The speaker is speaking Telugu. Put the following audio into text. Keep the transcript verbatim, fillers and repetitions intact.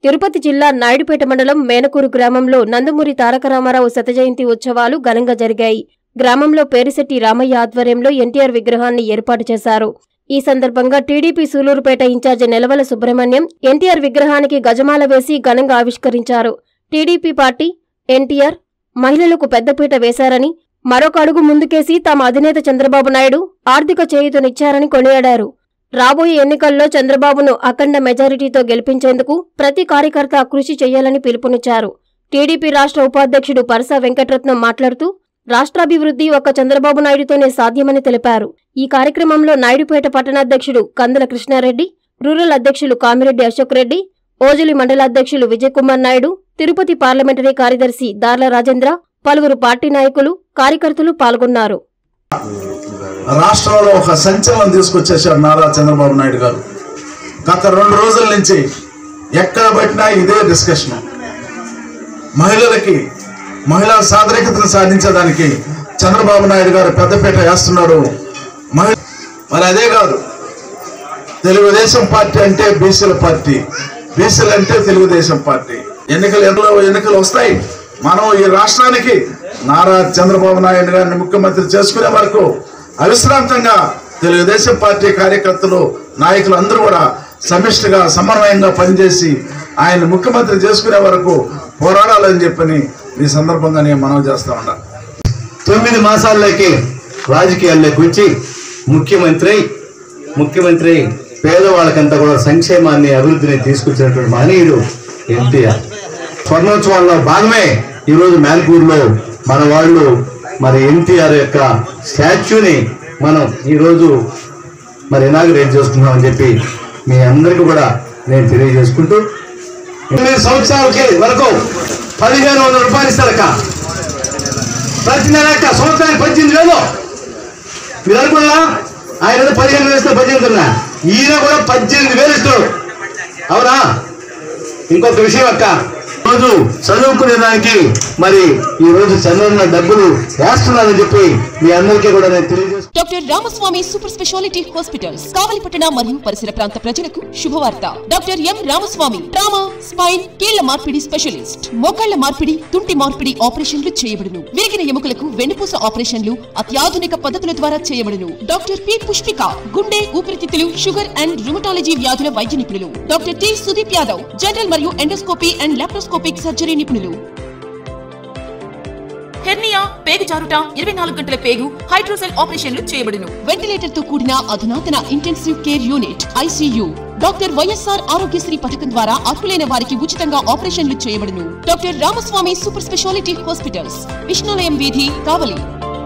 తిరుపతి జిల్లా నాయుడుపేట మండలం మేనకూరు గ్రామంలో నందమూరి తారక రామారావు శత జయంతి ఉత్సవాలు ఘనంగా జరిగాయి. గ్రామంలో పేరిశెట్టి రామయ్య ఆధ్వర్యంలో ఎన్టీఆర్ విగ్రహాన్ని ఏర్పాటు చేశారు. ఈ సందర్భంగా టీడీపీ సూలూరుపేట ఇన్ఛార్జి నెలవల సుబ్రహ్మణ్యం ఎన్టీఆర్ విగ్రహానికి గజమాల వేసి ఘనంగా ఆవిష్కరించారు. టీడీపీ పార్టీ, ఎన్టీఆర్ మహిళలకు పెద్దపీట వేశారని, మరొక అడుగు ముందుకేసి తమ అధినేత చంద్రబాబు నాయుడు ఆర్థిక చేయూతనిచ్చారని కొనియాడారు. రాబోయే ఎన్నికల్లో చంద్రబాబును అఖండ మెజారిటీతో గెలిపించేందుకు ప్రతి కార్యకర్త కృషి చేయాలని పిలుపునిచ్చారు. టీడీపీ రాష్ట్ర ఉపాధ్యక్షుడు పరస వెంకటరత్నం మాట్లాడుతూ రాష్ట్రాభివృద్ధి ఒక్క చంద్రబాబు నాయుడుతోనే సాధ్యమని తెలిపారు. ఈ కార్యక్రమంలో నాయుడుపేట పట్టణాధ్యక్షుడు కందుల కృష్ణారెడ్డి, రూరల్ అధ్యక్షులు కామిరెడ్డి అశోక్ రెడ్డి, ఓజులి మండలాధ్యక్షులు విజయకుమార్ నాయుడు, తిరుపతి పార్లమెంటరీ కార్యదర్శి దార్ల రాజేంద్ర, పలువురు పార్టీ నాయకులు, కార్యకర్తలు పాల్గొన్నారు. రాష్ట్రంలో ఒక సంచలనం తీసుకొచ్చేశారు నారా చంద్రబాబు నాయుడు గారు. గత రెండు రోజుల నుంచి ఎక్కడ పట్టినా ఇదే డిస్కషన్. మహిళలకి మహిళా సాధికారతను సాధించడానికి చంద్రబాబు నాయుడు గారు పెద్దపీట వేస్తున్నారు. మరి అదే కాదు, తెలుగుదేశం పార్టీ అంటే బీసీల పార్టీ, బీసీలు అంటే తెలుగుదేశం పార్టీ. ఎన్నికలు ఎన్నో ఎన్నికలు వస్తాయి. మనం ఈ రాష్ట్రానికి నారా చంద్రబాబు నాయుడు గారిని ముఖ్యమంత్రి చేసుకునే వరకు అవిశ్రాంతంగా తెలుగుదేశం పార్టీ కార్యకర్తలు, నాయకులు అందరూ కూడా సమిష్టిగా సమన్వయంగా పనిచేసి ఆయన ముఖ్యమంత్రి చేసుకునే వరకు పోరాడాలని చెప్పని ఈ సందర్భంగా నేను మనవి చేస్తా ఉన్నా. తొమ్మిది మాసాల్లోకి రాజకీయాల్లోకి వచ్చి ముఖ్యమంత్రి ముఖ్యమంత్రి పేదవాళ్ళకంతా కూడా సంక్షేమాన్ని, అభివృద్ధిని తీసుకొచ్చినటువంటి మహనీయుడు ఎన్టీఆర్. స్వర్ణోత్సవాల్లో భాగమే ఈరోజు మేనకూరులో మన వాళ్ళు మరి ఎన్టీఆర్ యొక్క స్టాచ్యూని మనం ఈరోజు మరి ఇనాగరేట్ చేసుకున్నామని చెప్పి మీ అందరికీ కూడా నేను తెలియజేసుకుంటూ, ఎనిమిది సంవత్సరాలకి వరకు పదిహేను వందల రూపాయలు ఇస్తారక్క. ప్రతి నెల సంవత్సరానికి పద్దెనిమిది వేలు. మీరు అనుకున్నా ఆయన పదిహేను వేలు ఇస్తారు, పద్దెనిమిది ఉన్నా ఈయన కూడా పద్దెనిమిది వేలు ఇస్తాడు. అవునా? ఇంకొక విషయం అక్క, రోజు చదువుకునే దానికి మరి ఈ రోజు చంద్రన్న డబ్బులు వేస్తున్నారని చెప్పి మీ అందరికీ కూడా నేను తెలియజేస్తాను. Doctor Ramaswamy super speciality hospitals, కావలిపట్టణ మరియు పరిసర ప్రాంత ప్రజలకు శుభవార్త. Doctor M Ramaswamy trauma, spine, కీళ్ల మార్పిడి స్పెషలిస్ట్. మోకాళ్ల మార్పిడి, తుంటి మార్పిడి ఆపరేషన్లు చేయబడును. విరిగిన ఎముకలకు వెన్నుపూస ఆపరేషన్లు అత్యాధునిక పద్ధతుల ద్వారా చేయబడును. డాక్టర్ పి పుష్పిక గుండె, ఊపిరితిత్తులు, షుగర్ అండ్ రుమటాలజీ వ్యాధుల వైద్య నిపుణులు. Doctor T Sudeep Yadav general మరియు ఎండోస్కోపీ అండ్ లాప్రోస్కోపిక్ సర్జరీ నిపుణులు. హెర్నియా, పేగు జారుట, ఇరవై నాలుగు గంటల పేగు హైడ్రోసెల్ ఆపరేషన్లు చేయబడును. వెంటిలేటర్ తో కూడిన అధునాతన intensive care unit ICU. Doctor YSR Aarogyasri పథకం ద్వారా అర్హులైన వారికి ఉచితంగా ఆపరేషన్లు చేయబడును. Doctor Ramaswamy super speciality hospitals, Vishnulayam వీధి, కావలి.